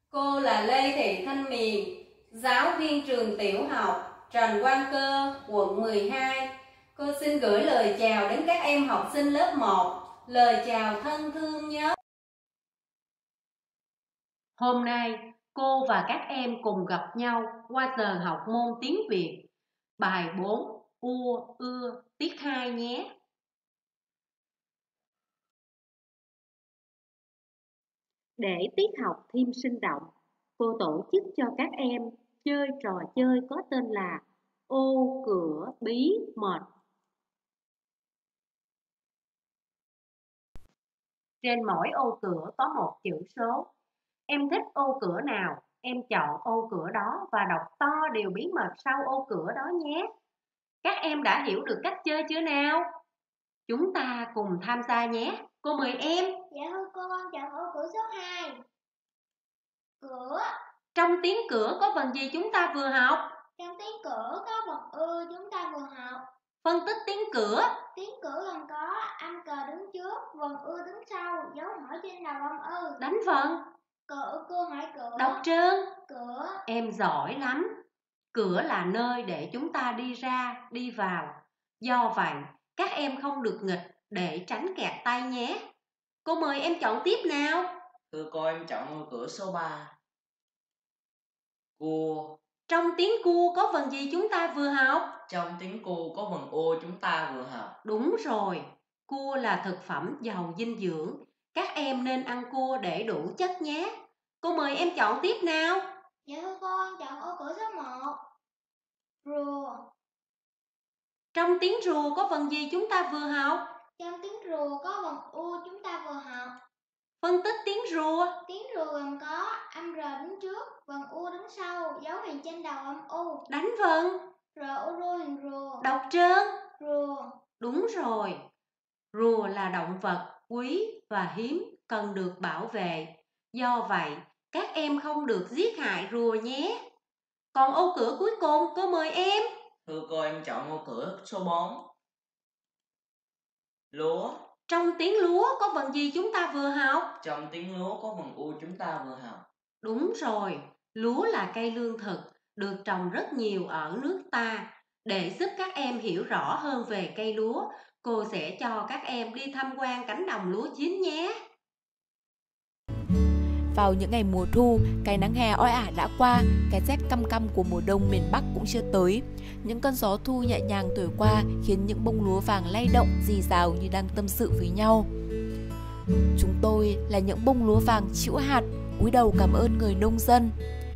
Cô là Lê Thị Thanh Miền, giáo viên trường tiểu học Trần Quang Cơ, quận 12. Cô xin gửi lời chào đến các em học sinh lớp 1, lời chào thân thương nhất. Hôm nay, cô và các em cùng gặp nhau qua giờ học môn tiếng Việt. Bài 4, ua, ưa, tiết 2 nhé. Để tiết học thêm sinh động, cô tổ chức cho các em chơi trò chơi có tên là ô cửa bí mật. Trên mỗi ô cửa có một chữ số. Em thích ô cửa nào, em chọn ô cửa đó và đọc to điều bí mật sau ô cửa đó nhé. Các em đã hiểu được cách chơi chưa nào? Chúng ta cùng tham gia nhé. Cô mời em. Dạ thưa cô, con chọn ô cửa số 2. Cửa. Trong tiếng cửa có phần gì chúng ta vừa học? Trong tiếng cửa có phần ư chúng ta vừa học. Phân tích tiếng cửa. Tiếng cửa gồm có âm cờ đứng trước, vần ư đứng sau, dấu hỏi trên đầu âm ư. Đánh vần. Cửa, cô hỏi cửa. Đọc trơn. Cửa. Em giỏi lắm. Cửa là nơi để chúng ta đi ra, đi vào. Do vậy, các em không được nghịch để tránh kẹt tay nhé. Cô mời em chọn tiếp nào. Thưa cô, em chọn ô cửa số 3. Cua. Trong tiếng cua có vần gì chúng ta vừa học? Trong tiếng cua có vần ô chúng ta vừa học. Đúng rồi, cua là thực phẩm giàu dinh dưỡng. Các em nên ăn cua để đủ chất nhé. Cô mời em chọn tiếp nào. Dạ thưa cô, con chọn ô cửa số 1. Rùa. Trong tiếng rùa có vần gì chúng ta vừa học? Trong tiếng rùa có vần u chúng ta vừa học. Phân tích tiếng rùa. Tiếng rùa gồm có âm r đứng trước, vần u đứng sau, dấu hình trên đầu âm u. Đánh vần. R u rùa hình rùa. Đọc trơn. Rùa. Đúng rồi. Rùa là động vật quý và hiếm, cần được bảo vệ. Do vậy, các em không được giết hại rùa nhé. Còn ô cửa cuối cùng, cô mời em. Thưa cô, em chọn ô cửa số 4. Lúa. Trong tiếng lúa có vần gì chúng ta vừa học? Trong tiếng lúa có vần u chúng ta vừa học. Đúng rồi, lúa là cây lương thực, được trồng rất nhiều ở nước ta. Để giúp các em hiểu rõ hơn về cây lúa, cô sẽ cho các em đi tham quan cánh đồng lúa chín nhé. Vào những ngày mùa thu, cái nắng hè oi ả đã qua, cái rét căm căm của mùa đông miền Bắc cũng chưa tới. Những cơn gió thu nhẹ nhàng thổi qua khiến những bông lúa vàng lay động rì rào như đang tâm sự với nhau. Chúng tôi là những bông lúa vàng chĩu hạt, cúi đầu cảm ơn người nông dân.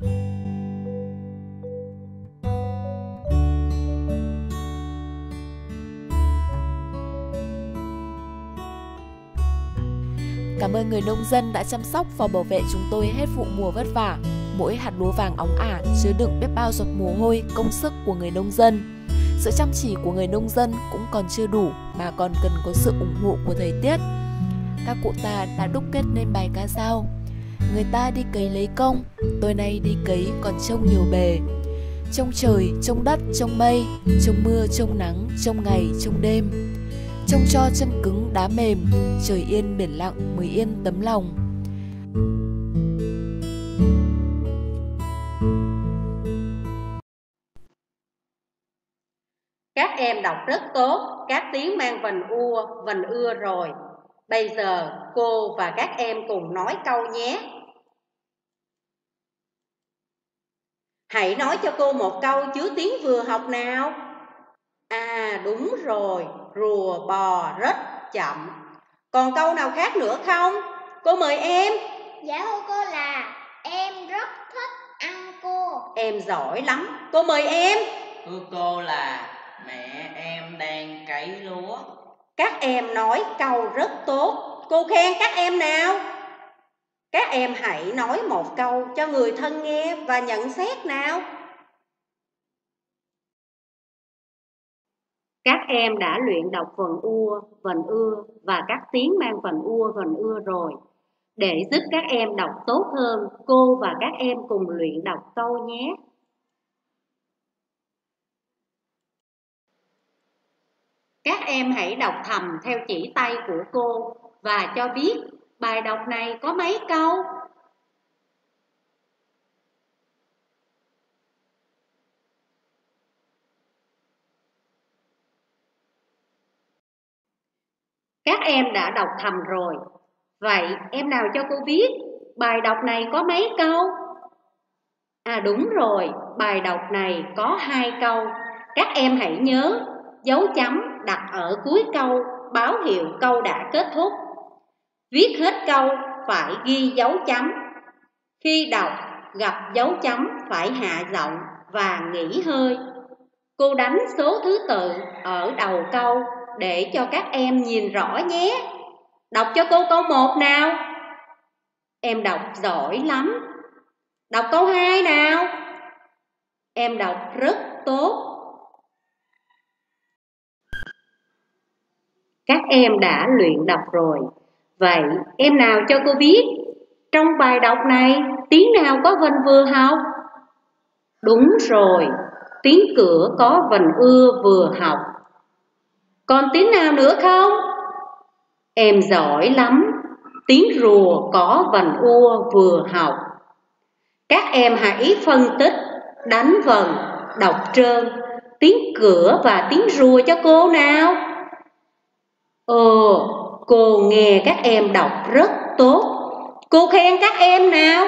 Cảm ơn người nông dân đã chăm sóc và bảo vệ chúng tôi hết vụ mùa vất vả. Mỗi hạt lúa vàng óng ả chứa đựng biết bao giọt mồ hôi, công sức của người nông dân. Sự chăm chỉ của người nông dân cũng còn chưa đủ mà còn cần có sự ủng hộ của thời tiết. Các cụ ta đã đúc kết nên bài ca dao. Người ta đi cấy lấy công, tôi nay đi cấy còn trông nhiều bề. Trông trời, trông đất, trông mây, trông mưa, trông nắng, trông ngày, trông đêm. Trông cho chân cứng đá mềm, trời yên biển lặng mới yên tấm lòng. Các em đọc rất tốt, các tiếng mang vần ua, vần ưa rồi. Bây giờ cô và các em cùng nói câu nhé. Hãy nói cho cô một câu chứa tiếng vừa học nào. À đúng rồi, rùa bò rất chậm. Còn câu nào khác nữa không? Cô mời em. Dạ thưa cô là em rất thích ăn cua. Em giỏi lắm. Cô mời em. Thưa cô là mẹ em đang cấy lúa. Các em nói câu rất tốt. Cô khen các em nào. Các em hãy nói một câu cho người thân nghe và nhận xét nào. Các em đã luyện đọc vần ua, vần ưa và các tiếng mang vần ua, vần ưa rồi. Để giúp các em đọc tốt hơn, cô và các em cùng luyện đọc câu nhé. Các em hãy đọc thầm theo chỉ tay của cô và cho biết bài đọc này có mấy câu. Các em đã đọc thầm rồi. Vậy em nào cho cô biết bài đọc này có mấy câu? À đúng rồi, bài đọc này có 2 câu. Các em hãy nhớ, dấu chấm đặt ở cuối câu báo hiệu câu đã kết thúc. Viết hết câu phải ghi dấu chấm. Khi đọc gặp dấu chấm phải hạ giọng và nghỉ hơi. Cô đánh số thứ tự ở đầu câu để cho các em nhìn rõ nhé. Đọc cho cô câu 1 nào. Em đọc giỏi lắm. Đọc câu 2 nào. Em đọc rất tốt. Các em đã luyện đọc rồi. Vậy em nào cho cô biết trong bài đọc này tiếng nào có vần vừa học? Đúng rồi, tiếng cửa có vần ưa vừa học. Còn tiếng nào nữa không? Em giỏi lắm, tiếng rùa có vần ua vừa học. Các em hãy phân tích, đánh vần, đọc trơn tiếng cửa và tiếng rùa cho cô nào. Cô nghe các em đọc rất tốt. Cô khen các em nào.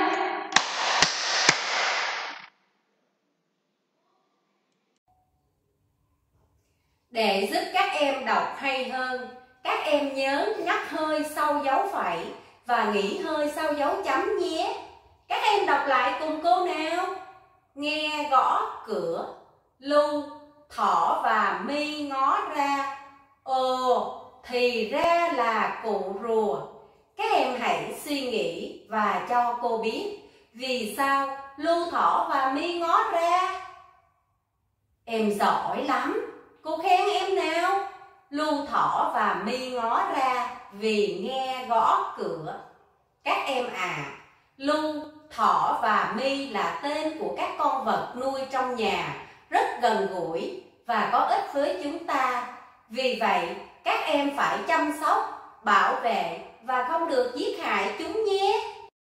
Để giúp các em đọc hay hơn, các em nhớ ngắt hơi sau dấu phẩy và nghỉ hơi sau dấu chấm nhé. Các em đọc lại cùng cô nào. Nghe gõ cửa, Lu, Thỏ và Mi ngó ra. Thì ra là cụ rùa. Các em hãy suy nghĩ và cho cô biết vì sao Lu, Thỏ và Mi ngó ra. Em giỏi lắm. Cô khen em nào. Lu, Thỏ và Mi ngó ra vì nghe gõ cửa. Các em Lu, Thỏ và Mi là tên của các con vật nuôi trong nhà, rất gần gũi và có ích với chúng ta. Vì vậy, các em phải chăm sóc, bảo vệ và không được giết hại chúng nhé.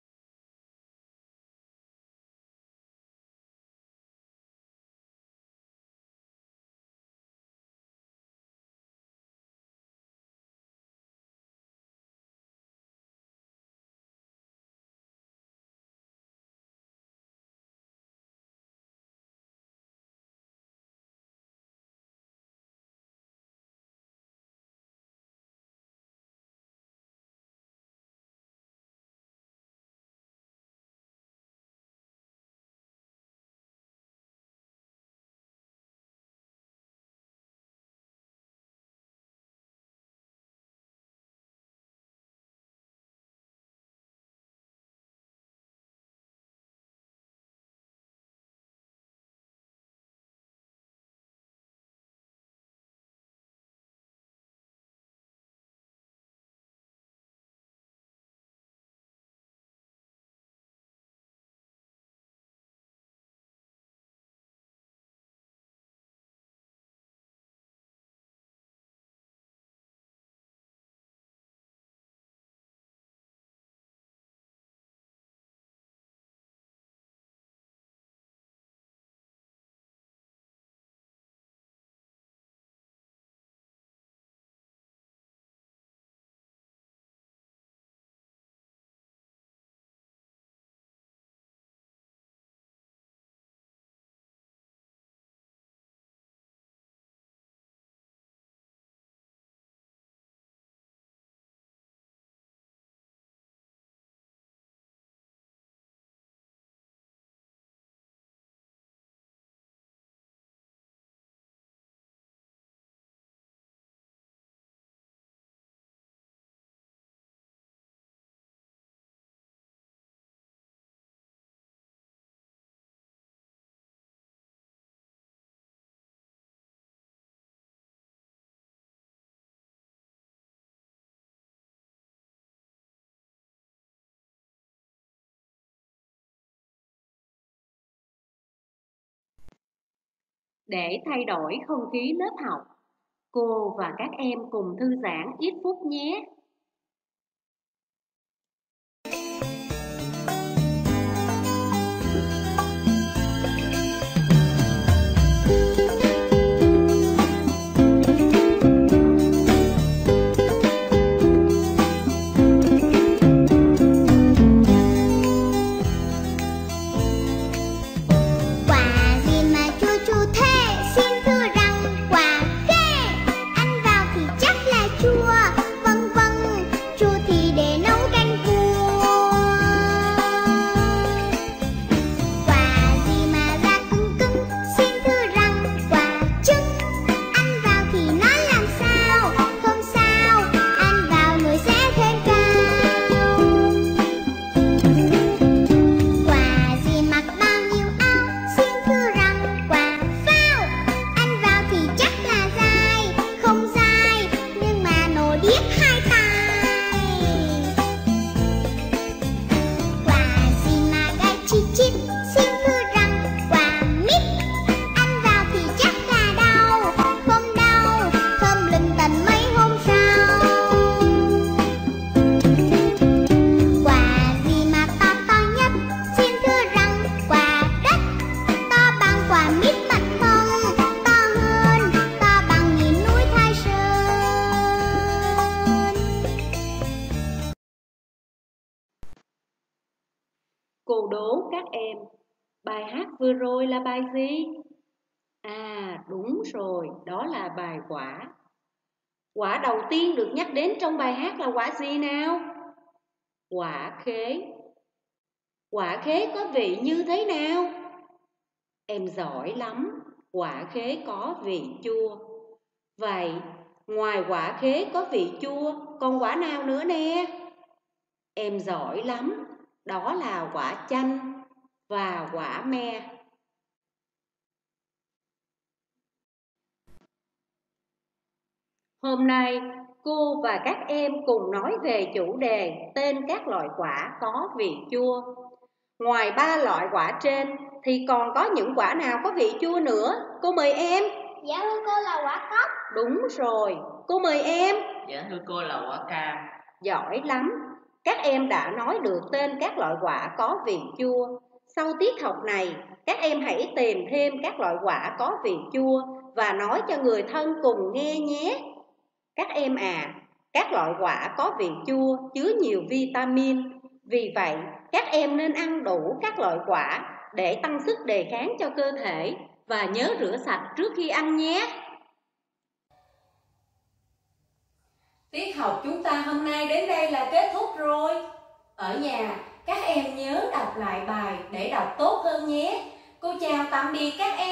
Để thay đổi không khí lớp học, cô và các em cùng thư giãn ít phút nhé. Cô đố các em, bài hát vừa rồi là bài gì? À, đúng rồi, đó là bài quả. Quả đầu tiên được nhắc đến trong bài hát là quả gì nào? Quả khế. Quả khế có vị như thế nào? Em giỏi lắm, quả khế có vị chua. Vậy, ngoài quả khế có vị chua, còn quả nào nữa nè? Em giỏi lắm, đó là quả chanh và quả me. Hôm nay, cô và các em cùng nói về chủ đề tên các loại quả có vị chua. Ngoài 3 loại quả trên thì còn có những quả nào có vị chua nữa? Cô mời em. Dạ thưa cô là quả cóc. Đúng rồi, cô mời em. Dạ thưa cô là quả cam. Giỏi lắm, các em đã nói được tên các loại quả có vị chua. Sau tiết học này, các em hãy tìm thêm các loại quả có vị chua và nói cho người thân cùng nghe nhé. Các em à, các loại quả có vị chua chứa nhiều vitamin. Vì vậy, các em nên ăn đủ các loại quả để tăng sức đề kháng cho cơ thể và nhớ rửa sạch trước khi ăn nhé. Tiết học chúng ta hôm nay đến đây là kết thúc rồi. Ở nhà, các em nhớ đọc lại bài để đọc tốt hơn nhé. Cô chào tạm biệt các em.